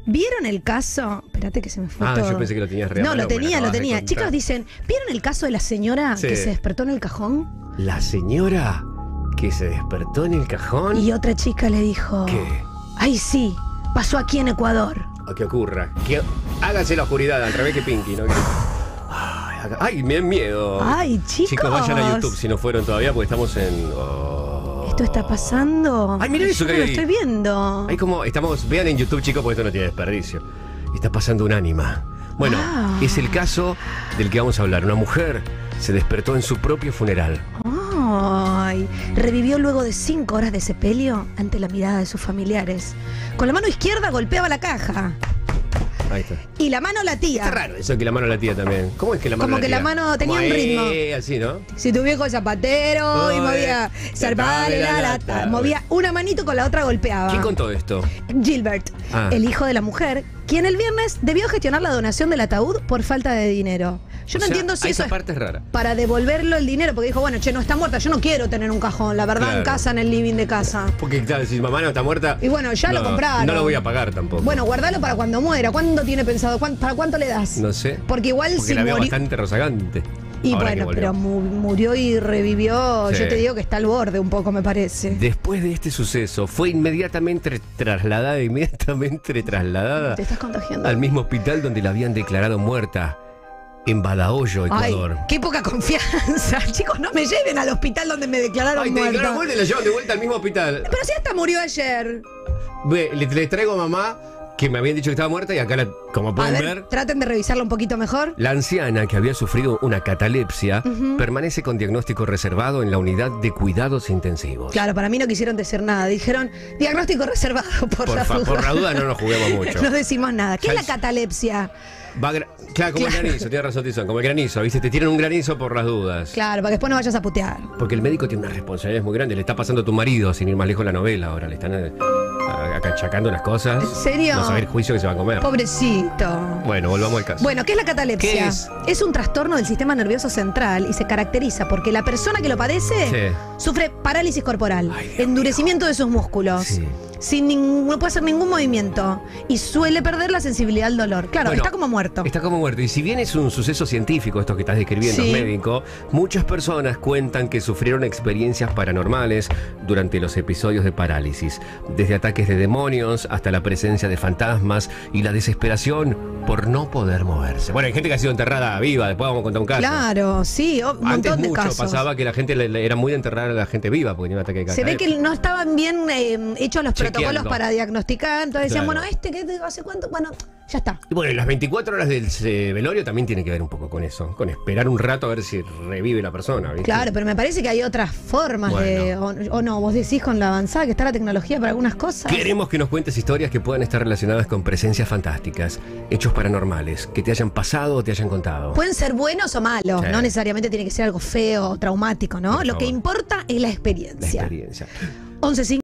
¿Vieron el caso? Espérate que se me fue todo. Yo pensé que lo tenías real. No, lo tenía. Chicos, dicen, ¿vieron el caso de la señora que se despertó en el cajón? ¿La señora que se despertó en el cajón? Y otra chica le dijo... ¿Qué? Ay, sí, pasó aquí en Ecuador. ¿O qué ocurra? Que hágase la oscuridad, al revés que Pinky, ¿no? Ay, me dan miedo. Ay, chicos. Chicos, vayan a YouTube si no fueron todavía, porque estamos en... ¿Esto está pasando? Ay, mira eso que hay lo ahí. estoy viendo. Hay como, vean en YouTube, chicos, porque esto no tiene desperdicio. Está pasando un ánima. Bueno, es el caso del que vamos a hablar. Una mujer se despertó en su propio funeral. Ay, revivió luego de 5 horas de sepelio ante la mirada de sus familiares. Con la mano izquierda golpeaba la caja. Ahí está. Y la mano latía. Está raro eso que la mano latía también. ¿Cómo es que la mano Como que latía? la mano tenía un ritmo. Así, ¿no? Si tu viejo es zapatero y movía zarpale la lata. Movía una manito con la otra golpeaba. ¿Quién contó esto? Gilbert, el hijo de la mujer, quien el viernes debió gestionar la donación del ataúd por falta de dinero. Yo no entiendo si eso esa parte es rara. Para devolverlo el dinero, porque dijo, bueno, che, no está muerta, yo no quiero tener un cajón, la verdad, en casa, en el living de casa. Porque claro, si mamá no está muerta... Y bueno, ya lo compraron. No lo voy a pagar tampoco. Bueno, guardalo para cuando muera. ¿Cuándo tiene pensado? ¿Para cuánto le das? No sé. Porque igual si la veo bastante rozagante. Y bueno, pero murió y revivió, yo te digo que está al borde un poco, me parece. Después de este suceso, fue inmediatamente trasladada Te estás contagiando. al mismo hospital donde la habían declarado muerta, en Badajoz, Ecuador. Ay, qué poca confianza. Chicos, no me lleven al hospital donde me declararon muerta. Te declararon muerta y la llevan de vuelta al mismo hospital. Pero si hasta murió ayer. Les traigo a mamá que me habían dicho que estaba muerta y acá, como pueden ver, traten de revisarla un poquito mejor. La anciana, que había sufrido una catalepsia, permanece con diagnóstico reservado en la unidad de cuidados intensivos. Claro, para mí no quisieron decir nada. Dijeron, diagnóstico reservado por la duda. Por la duda no nos juguemos mucho. No decimos nada. ¿Qué es la catalepsia? Claro, como el granizo, tienes razón, Tizón, como el granizo, ¿viste? Te tiran un granizo por las dudas. Claro, para que después no vayas a putear. Porque el médico tiene una responsabilidad muy grande. Le está pasando a tu marido, sin ir más lejos la novela ahora. Le están acachacando las cosas. ¿En serio? No saber el juicio que se va a comer. Pobrecito. Bueno, volvamos al caso. Bueno, ¿qué es la catalepsia? ¿Qué es? Es un trastorno del sistema nervioso central y se caracteriza porque la persona que lo padece sufre parálisis corporal, endurecimiento de sus músculos. No puede hacer ningún movimiento y suele perder la sensibilidad al dolor. Claro, está como muerto. Está como muerto. Y si bien es un suceso científico, esto que estás describiendo, médico, muchas personas cuentan que sufrieron experiencias paranormales durante los episodios de parálisis. Desde ataques de demonios hasta la presencia de fantasmas y la desesperación por no poder moverse. Bueno, hay gente que ha sido enterrada viva, después vamos a contar un caso. Claro, sí, un montón de casos. Pasaba que la gente era muy de enterrar a la gente viva porque tenía un ataque de Se ve que no estaban bien hechos los protocolos para diagnosticar, entonces decían, bueno, ¿hace cuánto? Bueno, ya está. Y bueno, las 24 horas del velorio también tiene que ver un poco con eso, con esperar un rato a ver si revive la persona, ¿viste? Claro, pero me parece que hay otras formas o no, vos decís con la avanzada que está la tecnología para algunas cosas. Queremos que nos cuentes historias que puedan estar relacionadas con presencias fantásticas, hechos paranormales, que te hayan pasado o te hayan contado. Pueden ser buenos o malos, no necesariamente tiene que ser algo feo o traumático, ¿no? Lo que importa es la experiencia. 11.5